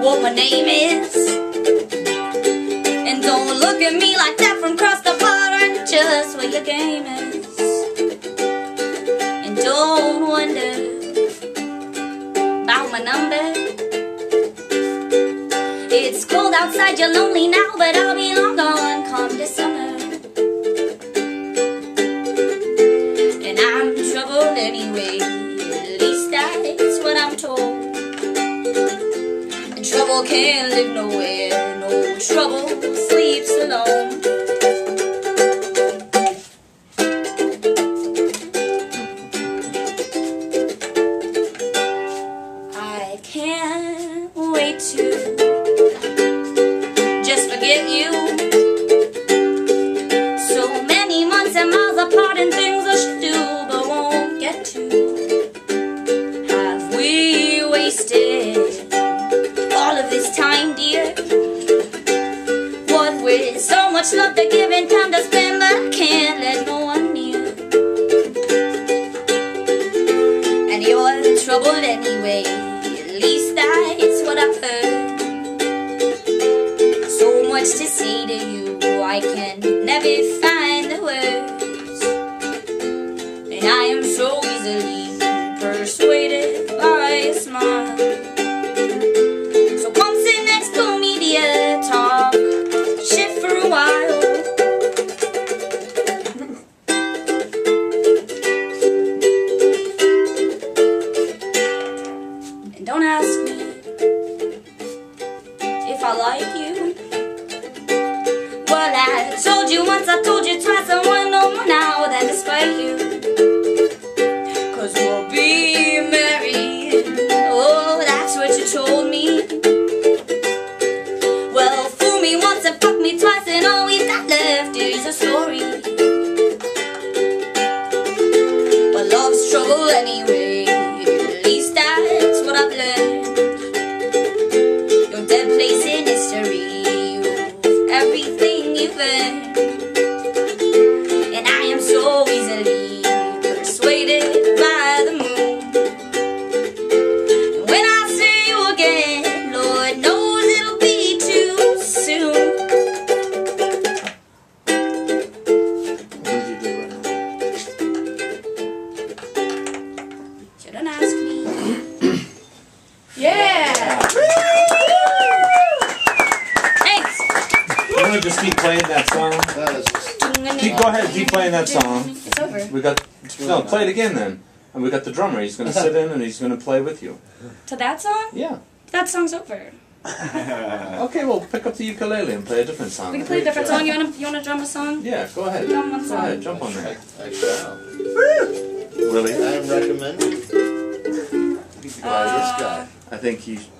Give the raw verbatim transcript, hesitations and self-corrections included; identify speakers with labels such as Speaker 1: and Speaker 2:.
Speaker 1: what my name is. And don't look at me like that from across the bar, and just what your game is. And don't wonder about my number. It's cold outside, you're lonely now, but I'll be long gone come this summer. And I'm troubled anyway, at least that's what I'm told. And trouble can't live nowhere, no trouble sleeps alone. I can't wait to just forget you. So many months and miles apart, and things I should do but won't get to. Have we wasted all of this time, dear? What with so much love to give and time to spend, but I can't let no one near. And you're troubled anyway, at least that's what I've heard. So much to say to you, I can never find the words. And I am so easily persuaded by a smile. So come sit next to me, dear, talk shit for a while. And don't ask me if I like you. Well, I told you once, I told you twice, I want no more now than to spite you. Cause we'll be married, oh, that's what you told me. Well, fool me once and fuck me twice, and all we've got left is a story. But love's trouble anyway, at least that's what I've learned. Your dead place in history, everything you've earned. And I am so easily persuaded by the moon. And when I see you again, Lord knows it'll be too soon.
Speaker 2: What did you do right now?
Speaker 1: Shouldn't ask me. Yeah! Thanks!
Speaker 2: You want to just keep playing that song?
Speaker 3: That is just
Speaker 2: Keep, go ahead, keep playing that song.
Speaker 1: It's over.
Speaker 2: We got no, play it again then. And we got the drummer. He's going to sit in and he's going to play with you.
Speaker 1: To that song?
Speaker 2: Yeah.
Speaker 1: That song's over.
Speaker 2: Okay, well, pick up the ukulele and play a different song.
Speaker 1: We can play a different song. You wanna you wanna drum a song?
Speaker 2: Yeah, go ahead.
Speaker 1: Drum one
Speaker 2: Go
Speaker 1: song.
Speaker 2: ahead, jump on there.
Speaker 3: I shall.
Speaker 2: Really?
Speaker 3: I am recommended by this guy.
Speaker 1: Uh,
Speaker 2: I think he